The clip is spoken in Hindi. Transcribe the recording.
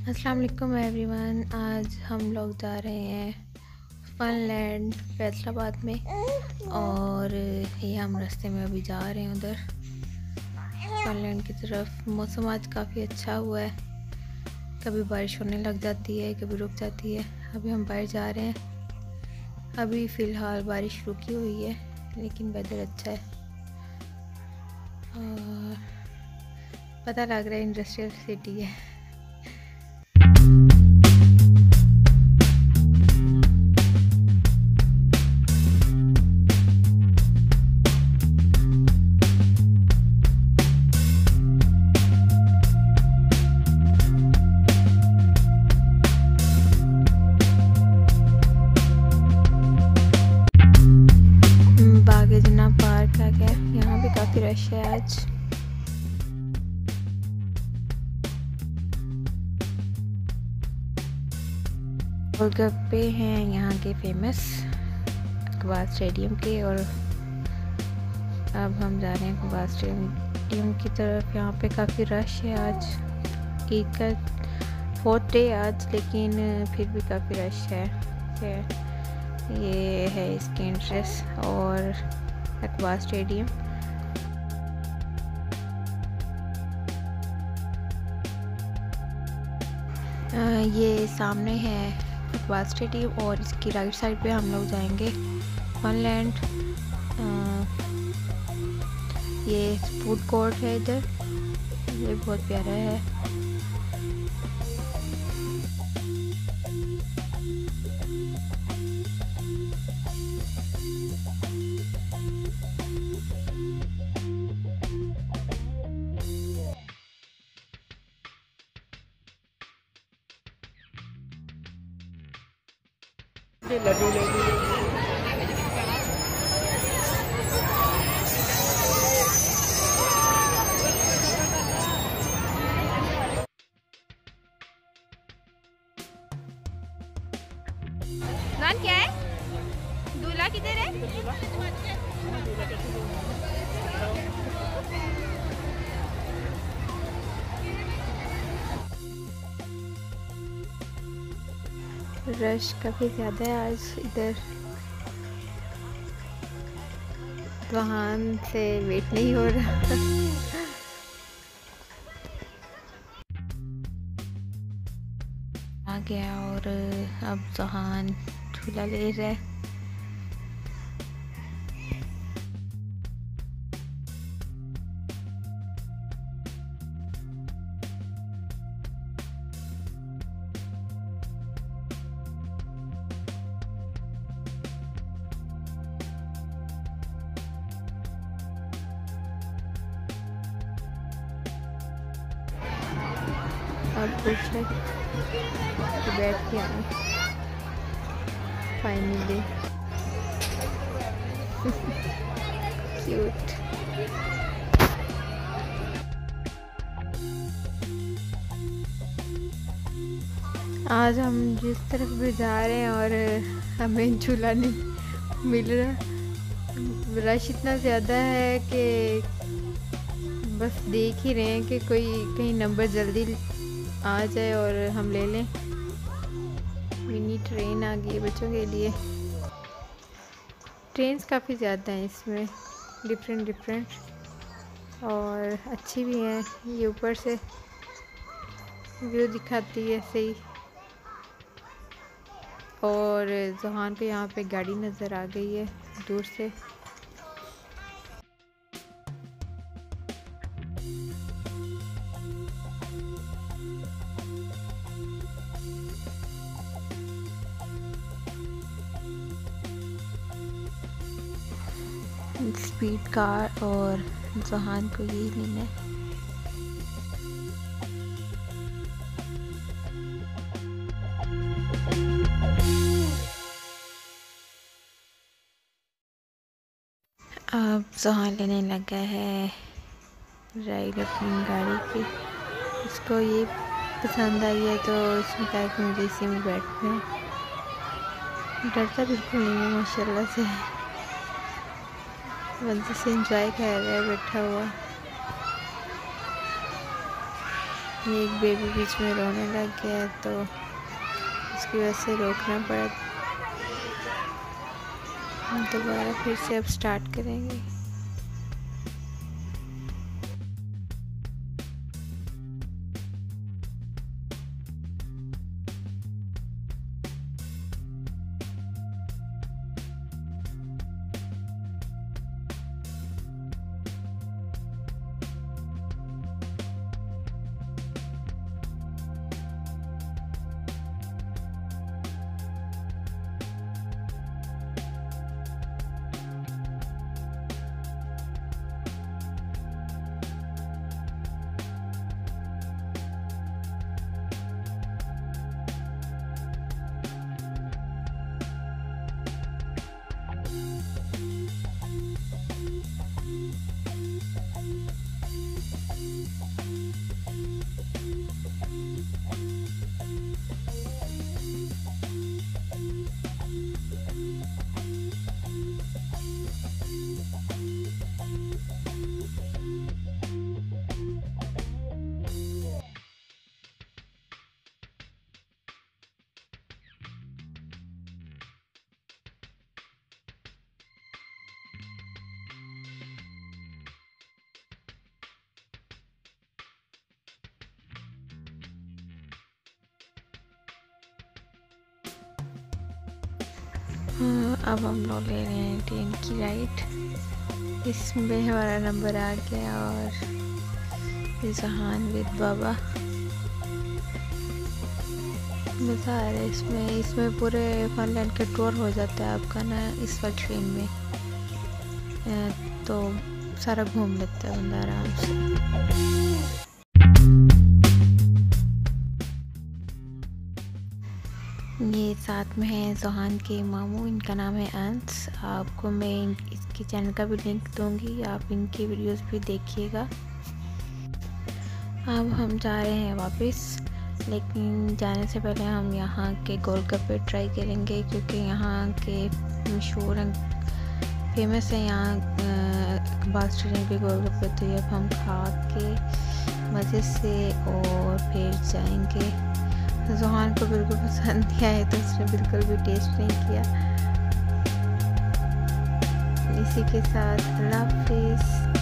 अस्सलाम वालेकुम एवरीवन। आज हम लोग जा रहे हैं फनलैंड फैसलाबाद में और ये हम रास्ते में अभी जा रहे हैं उधर फनलैंड की तरफ। मौसम आज काफ़ी अच्छा हुआ है, कभी बारिश होने लग जाती है कभी रुक जाती है। अभी हम बाहर जा रहे हैं। अभी फ़िलहाल बारिश रुकी हुई है लेकिन वेदर अच्छा है और पता लग रहा है इंडस्ट्रियल सिटी है। बागेजना पार्क आ गया, यहाँ भी काफ़ी रश है आज। गोलगप्पे हैं यहाँ के फेमस इकबाल स्टेडियम के और अब हम जा रहे हैं इकबाल स्टेडियम की तरफ। यहाँ पे काफ़ी रश है, आज ईद का 4th डे आज, लेकिन फिर भी काफ़ी रश है। ये है इसकी एंट्रेंस और इकबाल स्टेडियम। ये सामने है इकबाल स्टेडियम और इसकी राइट साइड पे हम लोग जाएंगे फनलैंड। ये फूड कोर्ट है इधर, ये बहुत प्यारा है। नान क्या है? दूल्हा किधर है? रश काफ़ी ज़्यादा है आज इधर, वहाँ से वेट नहीं हो रहा। आ गया और अब जहान झूला ले रहा है। अब कुछ है कि बैठ के आए फाइनली। क्यूट। आज हम जिस तरफ भी जा रहे हैं और हमें झूला नहीं मिल रहा। रश इतना ज़्यादा है कि बस देख ही रहे हैं कि कोई कहीं नंबर जल्दी आ जाए और हम ले लें। मिनी ट्रेन आ गई है बच्चों के लिए। ट्रेन्स काफ़ी ज़्यादा हैं इसमें, डिफरेंट और अच्छी भी हैं। ये ऊपर से व्यू दिखाती है सही। और जहान को यहाँ पे गाड़ी नज़र आ गई है दूर से। स्पीड कार और जहान को यही लेना है। अब जहान लेने लगा है राइड अपनी गाड़ी की। इसको ये पसंद आई है तो इसने कहा कि मुझे इसी में बैठना है। डरता बिल्कुल नहीं है माशाल्लाह से, मज़े से एंजॉय कर रहा है बैठा हुआ। ये एक बेबी बीच में रोने लग गया है तो उसकी वजह से रोकना पड़ा। हम दोबारा फिर से अब स्टार्ट करेंगे। अब हम लोग ले रहे हैं ट्रेन की राइड। इसमें हमारा नंबर आ गया और जहान विद बाबा मज़ा आ रहा है इसमें पूरे फनलैंड का टूर हो जाता है आपका ना इस वाली ट्रेन में। तो सारा घूम लेता है बंदा आराम से। ये साथ में है जोहान के मामू, इनका नाम है अंस। आपको मैं इसके चैनल का भी लिंक दूंगी, आप इनकी वीडियोस भी देखिएगा। अब हम जा रहे हैं वापस, लेकिन जाने से पहले हम यहाँ के गोलगप्पे ट्राई करेंगे क्योंकि यहाँ के मशहूर फेमस है यहाँ इकबाल स्टेडियम के गोलगप्पे। तो ये अब हम खा के मज़े से और फिर जाएंगे। जोहान को बिल्कुल पसंद नहीं आया तो उसने बिल्कुल भी टेस्ट नहीं किया। इसी के साथ अल्लाह हाफिज़।